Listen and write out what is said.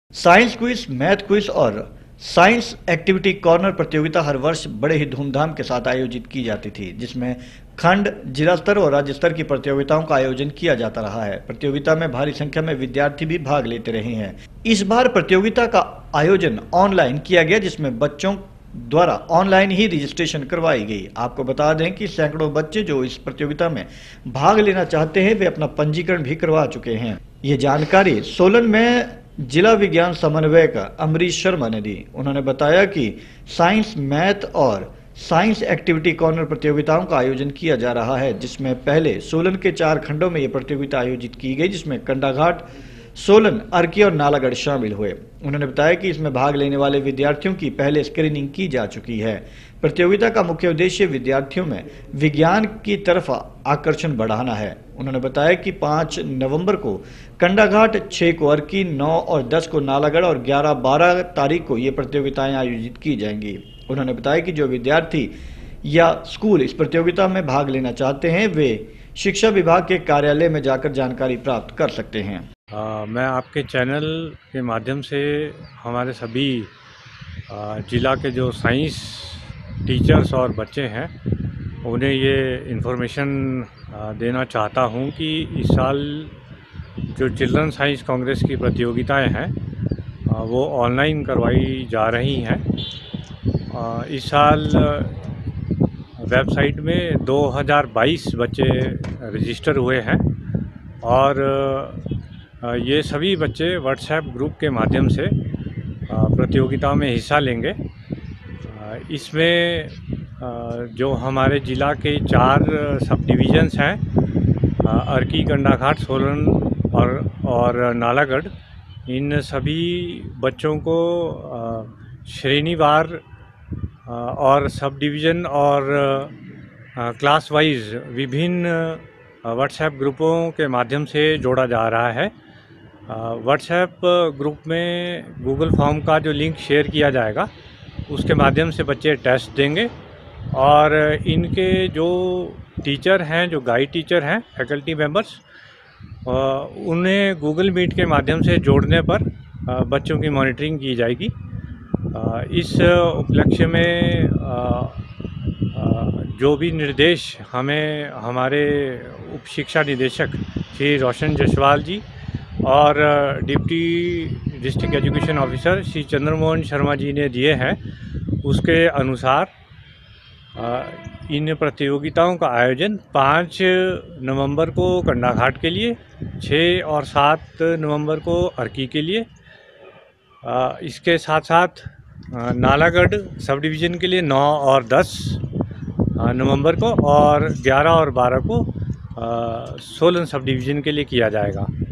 Science quiz, math quiz और science activity corner प्रतियोगिता हर वर्ष बड़े ही धूमधाम के साथ आयोजित की जाती थी, जिसमें खंड, जिला स्तर और राज्य स्तर की प्रतियोगिताओं का आयोजन किया जाता रहा है। प्रतियोगिता में भारी संख्या में विद्यार्थी भी भाग लेते रहे हैं। इस बार प्रतियोगिता का आयोजन ऑनलाइन किया गया, जिसमें बच्चों द्वारा ऑनलाइन ही रजिस्ट्रेशन करवाई गई। आपको बता दें कि सैकड़ों बच्चे जो इस प्रतियोगिता में भाग लेना चाहते हैं, वे अपना पंजीकरण भी करवा चुके हैं। ये जानकारी सोलन में जिला विज्ञान समन्वयक अमरीश शर्मा ने दी। उन्होंने बताया कि साइंस, मैथ और साइंस एक्टिविटी कॉर्नर प्रतियोगिताओं का आयोजन किया जा रहा है, जिसमें पहले सोलन के 4 खंडों में ये प्रतियोगिता आयोजित की गई, जिसमें कंडाघाट, सोलन, अर्की और नालागढ़ शामिल हुए। उन्होंने बताया कि इसमें भाग लेने वाले विद्यार्थियों की पहले स्क्रीनिंग की जा चुकी है। प्रतियोगिता का मुख्य उद्देश्य विद्यार्थियों में विज्ञान की तरफ आकर्षण बढ़ाना है। उन्होंने बताया कि 5 नवंबर को कंडाघाट, 6 को अर्की, 9 और 10 को नालागढ़ और 11-12 तारीख को ये प्रतियोगिताएं आयोजित की जाएंगी। उन्होंने बताया कि जो विद्यार्थी या स्कूल इस प्रतियोगिता में भाग लेना चाहते हैं, वे शिक्षा विभाग के कार्यालय में जाकर जानकारी प्राप्त कर सकते हैं। मैं आपके चैनल के माध्यम से हमारे सभी जिला के जो साइंस टीचर्स और बच्चे हैं, उन्हें ये इन्फॉर्मेशन देना चाहता हूँ कि इस साल जो चिल्ड्रन साइंस कांग्रेस की प्रतियोगिताएं हैं, वो ऑनलाइन करवाई जा रही हैं। इस साल वेबसाइट में 2022 बच्चे रजिस्टर हुए हैं और ये सभी बच्चे व्हाट्सएप ग्रुप के माध्यम से प्रतियोगिता में हिस्सा लेंगे। इसमें जो हमारे ज़िला के 4 सब डिवीज़न्स हैं, अर्की, कंडाघाट, सोलन और नालागढ़, इन सभी बच्चों को श्रेणीवार और सब डिवीज़न और क्लास वाइज विभिन्न व्हाट्सएप ग्रुपों के माध्यम से जोड़ा जा रहा है। व्हाट्सएप ग्रुप में गूगल फॉर्म का जो लिंक शेयर किया जाएगा, उसके माध्यम से बच्चे टेस्ट देंगे और इनके जो टीचर हैं, जो गाइड टीचर हैं, फैकल्टी मेंबर्स, उन्हें गूगल मीट के माध्यम से जोड़ने पर बच्चों की मॉनिटरिंग की जाएगी। इस उपलक्ष्य में जो भी निर्देश हमें हमारे उप शिक्षा निदेशक श्री रोशन जसवाल जी और deputy district education officer Shri Chandramohan Sharma ji ने दिए हैं, उसके अनुसार इन प्रतियोगिताओं का आयोजन 5 नवंबर को कंडाघाट के लिए, 6 और 7 नवंबर को अर्की के लिए, इसके साथ साथ नालागढ़ सब डिवीज़न के लिए 9 और 10 नवंबर को और 11 और 12 को सोलन सब डिवीज़न के लिए किया जाएगा।